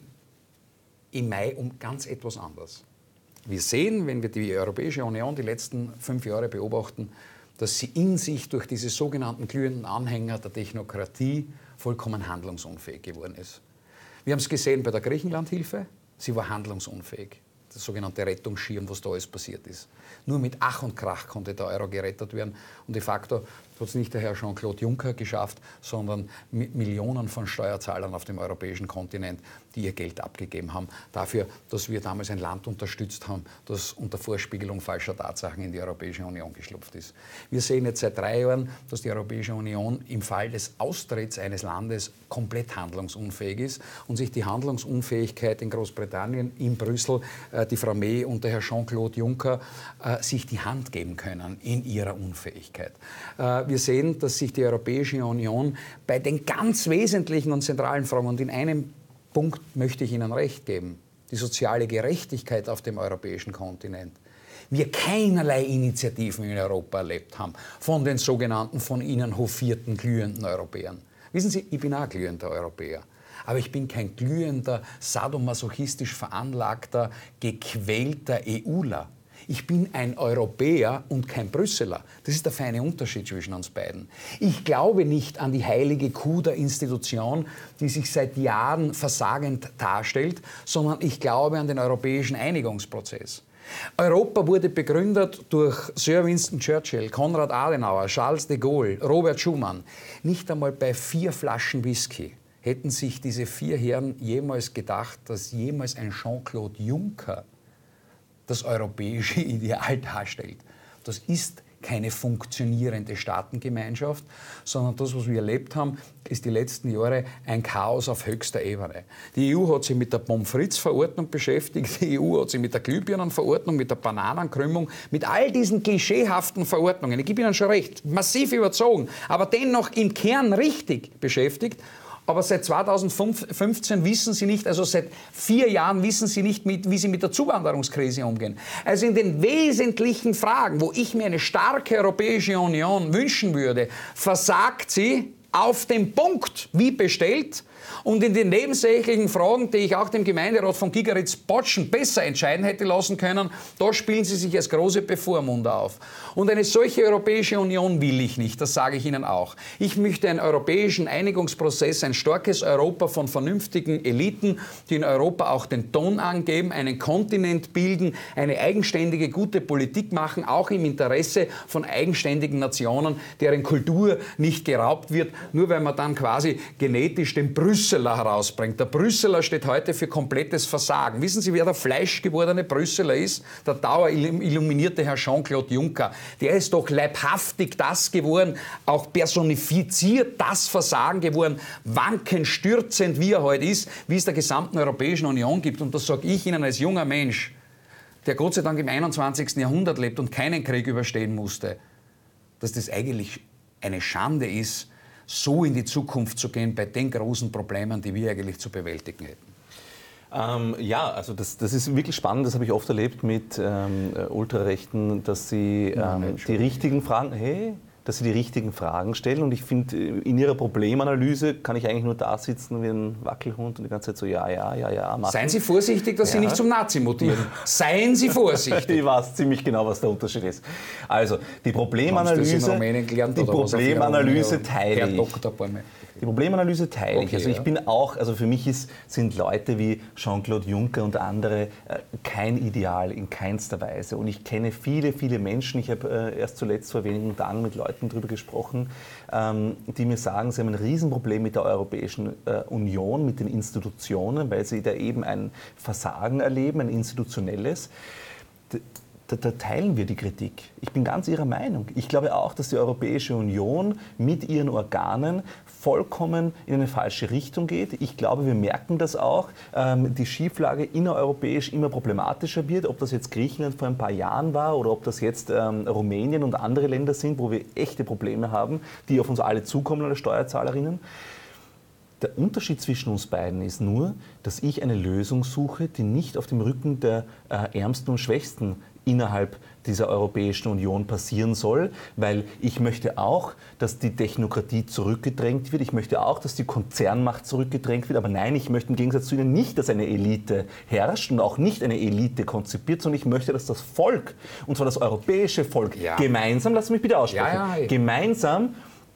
S4: im Mai um ganz etwas anderes. Wir sehen, wenn wir die Europäische Union die letzten fünf Jahre beobachten, dass sie in sich durch diese sogenannten glühenden Anhänger der Technokratie vollkommen handlungsunfähig geworden ist. Wir haben es gesehen bei der Griechenlandhilfe, sie war handlungsunfähig. Das sogenannte Rettungsschirm, was da alles passiert ist. Nur mit Ach und Krach konnte der Euro gerettet werden. Und de facto hat es nicht der Herr Jean-Claude Juncker geschafft, sondern mit Millionen von Steuerzahlern auf dem europäischen Kontinent, die ihr Geld abgegeben haben, dafür, dass wir damals ein Land unterstützt haben, das unter Vorspiegelung falscher Tatsachen in die Europäische Union geschlüpft ist. Wir sehen jetzt seit drei Jahren, dass die Europäische Union im Fall des Austritts eines Landes komplett handlungsunfähig ist und sich die Handlungsunfähigkeit in Großbritannien, in Brüssel, äh, die Frau May und der Herr Jean-Claude Juncker äh, sich die Hand geben können in ihrer Unfähigkeit. Äh, wir sehen, dass sich die Europäische Union bei den ganz wesentlichen und zentralen Fragen, und in einem Punkt möchte ich Ihnen recht geben, die soziale Gerechtigkeit auf dem europäischen Kontinent, wir keinerlei Initiativen in Europa erlebt haben von den sogenannten von Ihnen hofierten glühenden Europäern. Wissen Sie, ich bin auch glühender Europäer. Aber ich bin kein glühender, sadomasochistisch veranlagter, gequälter EUler. Ich bin ein Europäer und kein Brüsseler. Das ist der feine Unterschied zwischen uns beiden. Ich glaube nicht an die heilige Kuh der Institution, die sich seit Jahren versagend darstellt, sondern ich glaube an den europäischen Einigungsprozess. Europa wurde begründet durch Sir Winston Churchill, Konrad Adenauer, Charles de Gaulle, Robert Schuman. Nicht einmal bei vier Flaschen Whisky hätten sich diese vier Herren jemals gedacht, dass jemals ein Jean-Claude Juncker das europäische Ideal darstellt. Das ist keine funktionierende Staatengemeinschaft, sondern das, was wir erlebt haben, ist die letzten Jahre ein Chaos auf höchster Ebene. Die E U hat sich mit der Pommes frites-Verordnung beschäftigt, die E U hat sich mit der Glühbirnenverordnung, mit der Bananenkrümmung, mit all diesen klischeehaften Verordnungen, ich gebe Ihnen schon recht, massiv überzogen, aber dennoch im Kern richtig beschäftigt. Aber seit zweitausendfünfzehn wissen Sie nicht, also seit vier Jahren wissen Sie nicht, mit, wie Sie mit der Zuwanderungskrise umgehen. Also in den wesentlichen Fragen, wo ich mir eine starke Europäische Union wünschen würde, versagt sie auf den Punkt wie bestellt. Und in den nebensächlichen Fragen, die ich auch dem Gemeinderat von Gigeritz-Botschen besser entscheiden hätte lassen können, da spielen sie sich als große Bevormunder auf. Und eine solche Europäische Union will ich nicht, das sage ich Ihnen auch. Ich möchte einen europäischen Einigungsprozess, ein starkes Europa von vernünftigen Eliten, die in Europa auch den Ton angeben, einen Kontinent bilden, eine eigenständige, gute Politik machen, auch im Interesse von eigenständigen Nationen, deren Kultur nicht geraubt wird, nur weil man dann quasi genetisch den Brüsseler herausbringt. Der Brüsseler steht heute für komplettes Versagen. Wissen Sie, wer der fleischgewordene Brüsseler ist? Der dauerilluminaerte Herr Jean-Claude Juncker. Der ist doch leibhaftig das geworden, auch personifiziert das Versagen geworden, wankenstürzend wie er heute ist, wie es der gesamten Europäischen Union gibt. Und das sage ich Ihnen als junger Mensch, der Gott sei Dank im einundzwanzigsten Jahrhundert lebt und keinen Krieg überstehen musste, dass das eigentlich eine Schande ist, so in die Zukunft zu gehen bei den großen Problemen, die wir eigentlich zu bewältigen hätten.
S3: Ähm, ja, also das, das ist wirklich spannend, das habe ich oft erlebt mit ähm, Ultrarechten, dass sie ähm, die richtigen Fragen, hey, dass sie die richtigen Fragen stellen, und ich finde, in ihrer Problemanalyse kann ich eigentlich nur da sitzen wie ein Wackelhund und die ganze Zeit so ja, ja, ja, ja machen.
S4: Seien Sie vorsichtig, dass ja. Sie nicht zum Nazi mutieren. Seien Sie vorsichtig.
S3: Ich weiß ziemlich genau, was der Unterschied ist. Also, die Problemanalyse,
S4: gelernt,
S3: die Problemanalyse teile ich. Die Problemanalyse teile ich.
S4: Okay,
S3: also ich
S4: ja.
S3: bin auch, also für mich ist, sind Leute wie Jean-Claude Juncker und andere äh, kein Ideal in keinster Weise. Und ich kenne viele, viele Menschen, ich habe äh, erst zuletzt vor wenigen Tagen mit Leuten darüber gesprochen, ähm, die mir sagen, sie haben ein Riesenproblem mit der Europäischen äh, Union, mit den Institutionen, weil sie da eben ein Versagen erleben, ein institutionelles. D Da, da teilen wir die Kritik. Ich bin ganz Ihrer Meinung. Ich glaube auch, dass die Europäische Union mit ihren Organen vollkommen in eine falsche Richtung geht. Ich glaube, wir merken das auch. Ähm, die Schieflage innereuropäisch immer problematischer wird. Ob das jetzt Griechenland vor ein paar Jahren war oder ob das jetzt ähm, Rumänien und andere Länder sind, wo wir echte Probleme haben, die auf uns alle zukommen als Steuerzahlerinnen. Der Unterschied zwischen uns beiden ist nur, dass ich eine Lösung suche, die nicht auf dem Rücken der äh, Ärmsten und Schwächsten innerhalb dieser Europäischen Union passieren soll, weil ich möchte auch, dass die Technokratie zurückgedrängt wird, ich möchte auch, dass die Konzernmacht zurückgedrängt wird, aber nein, ich möchte im Gegensatz zu Ihnen nicht, dass eine Elite herrscht und auch nicht eine Elite konzipiert, sondern ich möchte, dass das Volk, und zwar das europäische Volk, ja. gemeinsam, lassen Sie mich bitte aussprechen,
S4: ja, ja,
S3: gemeinsam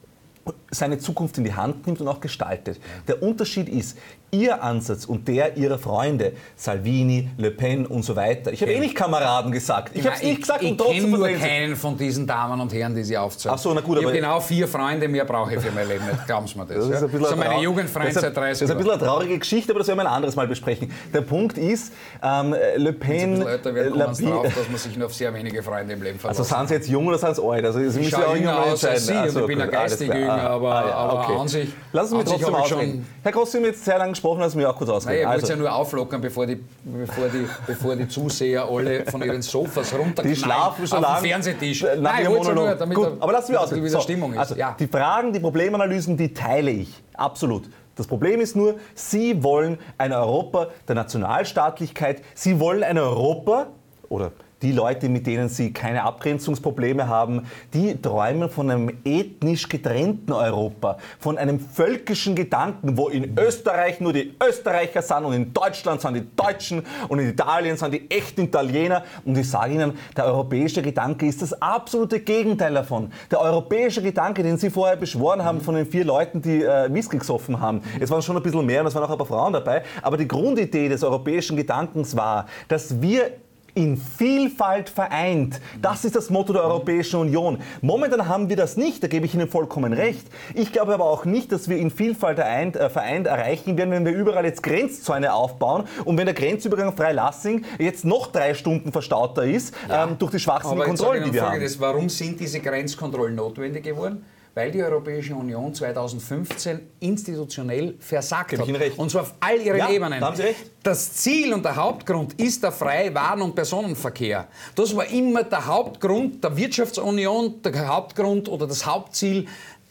S3: seine Zukunft in die Hand nimmt und auch gestaltet. Der Unterschied ist, Ihr Ansatz und der Ihrer Freunde, Salvini, Le Pen und so weiter. Ich habe eh nicht Kameraden gesagt. Ich habe es nicht gesagt.
S4: Ich,
S3: und
S4: ich kenne nur keinen von diesen Damen und Herren, die Sie aufzählen.
S3: Ach so, na gut,
S4: ich
S3: aber
S4: habe genau vier Freunde, mehr brauche ich für mein Leben nicht. Glauben Sie mir das. Das ist,
S3: ja?
S4: ein das ist meine Jugendfreunde seit dreißig Jahren.
S3: Das ist ein bisschen eine traurige Geschichte, aber das werden wir ein anderes Mal besprechen. Der Punkt ist, ähm, Le Pen...
S4: Wenn Sie ein bisschen älter werden, kommen Sie drauf, dass man sich nur auf sehr wenige Freunde im Leben verlässt.
S3: Also sind Sie jetzt jung oder sind Sie alt? Also, Sie
S4: ich schaue jünger aus als Sie und ich bin ja geistig jünger, aber,
S3: ah, ja,
S4: aber
S3: okay.
S4: an sich...
S3: Lassen Sie mich trotzdem ausreden. Herr Gross, Sie haben jetzt sehr lange gesprochen, lassen Sie mich auch kurz ausreden.
S4: Nein, ich wollte ja nur auflockern, bevor die, bevor, die, bevor die Zuseher alle von ihren Sofas runterknallen.
S3: Die schlafen schon
S4: auf
S3: lang.
S4: dem Fernsehtisch.
S3: Nein, ich wollte nur, damit
S4: Gut,
S3: da, aber lassen wir aus.
S4: wieder
S3: So,
S4: Stimmung ist.
S3: Also,
S4: ja.
S3: Die Fragen, die Problemanalysen, die teile ich. Absolut. Das Problem ist nur, Sie wollen ein Europa der Nationalstaatlichkeit. Sie wollen ein Europa, oder die Leute, mit denen Sie keine Abgrenzungsprobleme haben, die träumen von einem ethnisch getrennten Europa, von einem völkischen Gedanken, wo in Österreich nur die Österreicher sind und in Deutschland sind die Deutschen und in Italien sind die echten Italiener. Und ich sage Ihnen, der europäische Gedanke ist das absolute Gegenteil davon. Der europäische Gedanke, den Sie vorher beschworen haben von den vier Leuten, die äh, Whisky gesoffen haben, es waren schon ein bisschen mehr und es waren auch ein paar Frauen dabei, aber die Grundidee des europäischen Gedankens war, dass wir in Vielfalt vereint. Das ist das Motto der Europäischen Union. Momentan haben wir das nicht, da gebe ich Ihnen vollkommen recht. Ich glaube aber auch nicht, dass wir in Vielfalt vereint, äh, vereint erreichen werden, wenn wir überall jetzt Grenzzäune aufbauen und wenn der Grenzübergang Freilassing jetzt noch drei Stunden verstauter ist, ja, ähm, durch die schwachsinnigen Kontrollen, die wir haben.
S4: Warum sind diese Grenzkontrollen notwendig geworden? Weil die Europäische Union zweitausendfünfzehn institutionell versagt hat.
S3: Recht.
S4: Und zwar auf all ihren
S3: ja,
S4: Ebenen.
S3: Da haben Sie recht.
S4: Das Ziel und der Hauptgrund ist der freie Waren- und Personenverkehr. Das war immer der Hauptgrund der Wirtschaftsunion, der Hauptgrund oder das Hauptziel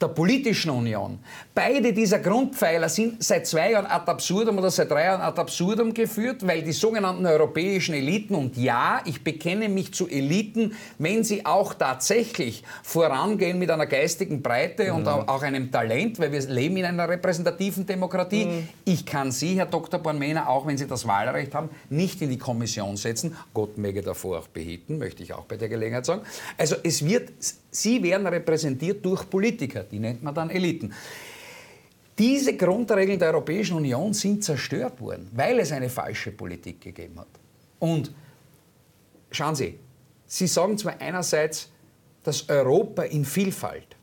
S4: der politischen Union. Beide dieser Grundpfeiler sind seit zwei Jahren ad absurdum oder seit drei Jahren ad absurdum geführt, weil die sogenannten europäischen Eliten, und ja, ich bekenne mich zu Eliten, wenn sie auch tatsächlich vorangehen mit einer geistigen Breite mhm. und auch einem Talent, weil wir leben in einer repräsentativen Demokratie. Mhm. Ich kann Sie, Herr Doktor Bornmena, auch wenn Sie das Wahlrecht haben, nicht in die Kommission setzen. Gott möge davor auch behüten, möchte ich auch bei der Gelegenheit sagen. Also es wird, Sie werden repräsentiert durch Politiker, die nennt man dann Eliten. Diese Grundregeln der Europäischen Union sind zerstört worden, weil es eine falsche Politik gegeben hat. Und schauen Sie, Sie sagen zwar einerseits, das Europa in Vielfalt,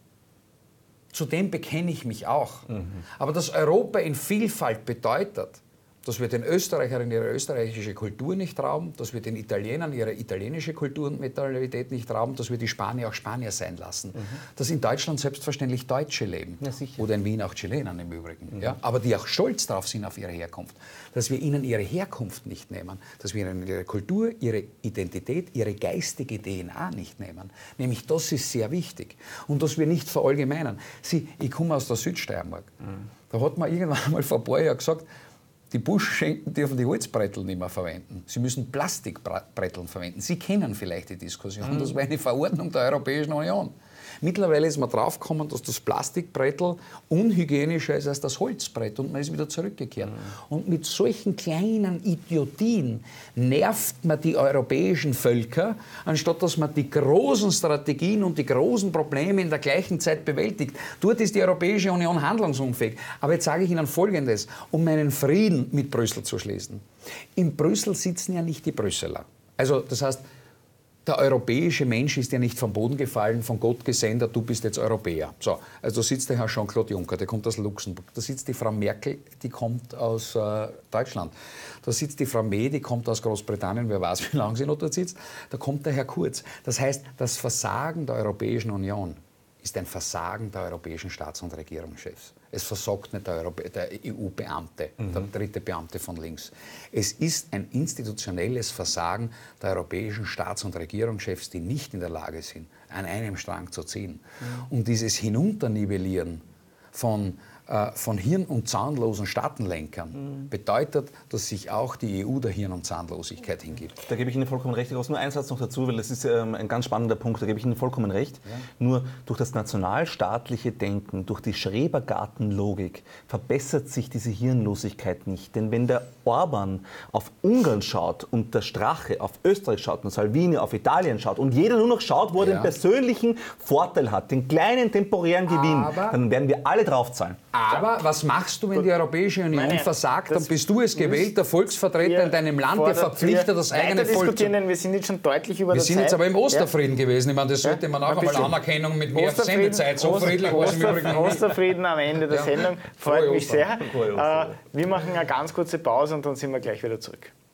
S4: zu dem bekenne ich mich auch, mhm. aber das Europa in Vielfalt bedeutet, dass wir den Österreichern ihre österreichische Kultur nicht rauben, dass wir den Italienern ihre italienische Kultur und Mentalität nicht rauben, dass wir die Spanier auch Spanier sein lassen. Mhm. Dass in Deutschland selbstverständlich Deutsche leben. Ja, oder in Wien auch Chilenen im Übrigen. Mhm. Ja? Aber die auch stolz drauf sind auf ihre Herkunft. Dass wir ihnen ihre Herkunft nicht nehmen. Dass wir ihnen ihre Kultur, ihre Identität, ihre geistige D N A nicht nehmen. Nämlich das ist sehr wichtig. Und dass wir nicht verallgemeinern. Sie, ich komme aus der Südsteiermark. Mhm. Da hat man irgendwann einmal vor ein paar Jahren gesagt, die Buschschenken dürfen die Holzbrettel nicht mehr verwenden. Sie müssen Plastikbretteln verwenden. Sie kennen vielleicht die Diskussion. Mhm. Das war eine Verordnung der Europäischen Union. Mittlerweile ist man draufgekommen, dass das Plastikbrettel unhygienischer ist als das Holzbrett und man ist wieder zurückgekehrt. Mhm. Und mit solchen kleinen Idiotien nervt man die europäischen Völker, anstatt dass man die großen Strategien und die großen Probleme in der gleichen Zeit bewältigt. Dort ist die Europäische Union handlungsunfähig. Aber jetzt sage ich Ihnen Folgendes, um meinen Frieden mit Brüssel zu schließen. In Brüssel sitzen ja nicht die Brüsseler. Also das heißt, der europäische Mensch ist ja nicht vom Boden gefallen, von Gott gesendet, du bist jetzt Europäer. So, also da sitzt der Herr Jean-Claude Juncker, der kommt aus Luxemburg. Da sitzt die Frau Merkel, die kommt aus äh, Deutschland. Da sitzt die Frau May, die kommt aus Großbritannien, wer weiß, wie lange sie noch dort sitzt. Da kommt der Herr Kurz. Das heißt, das Versagen der Europäischen Union ist ein Versagen der europäischen Staats- und Regierungschefs. Es versagt nicht der, der E U-Beamte, mhm. der dritte Beamte von links. Es ist ein institutionelles Versagen der europäischen Staats- und Regierungschefs, die nicht in der Lage sind, an einem Strang zu ziehen. Mhm. Und dieses Hinunternivellieren von, äh, von hirn- und zahnlosen Staatenlenkern mhm. bedeutet, dass sich auch die E U der Hirn- und Zahnlosigkeit hingibt.
S3: Da gebe ich Ihnen vollkommen recht. Nur einen Satz noch dazu, weil das ist ähm, ein ganz spannender Punkt. Da gebe ich Ihnen vollkommen recht. Ja. Nur durch das nationalstaatliche Denken, durch die Schrebergartenlogik verbessert sich diese Hirnlosigkeit nicht. Denn wenn der Orban auf Ungarn schaut und der Strache auf Österreich schaut und Salvini auf Italien schaut und jeder nur noch schaut, wo er ja. den persönlichen Vorteil hat, den kleinen temporären Gewinn, aber dann werden wir alle draufzahlen.
S4: Aber was machst du, wenn die Europäische Union Meine, versagt? Dann bist du es gewählt, der Volksvertreter in deinem Land, der verpflichtet das eigene Volk zu...
S2: Wir sind jetzt schon deutlich über
S4: Wir
S2: der
S4: sind
S2: Zeit.
S4: jetzt aber im Osterfrieden ja. gewesen. Ich meine, das sollte man auch einmal Anerkennung mit mehr Sendezeit. So friedlich war es im Übrigen.
S2: Osterfrieden am Ende der ja. Sendung. Freut
S4: Frohe
S2: mich
S4: Ostern.
S2: sehr. Äh, wir machen eine ganz kurze Pause und dann sind wir gleich wieder zurück.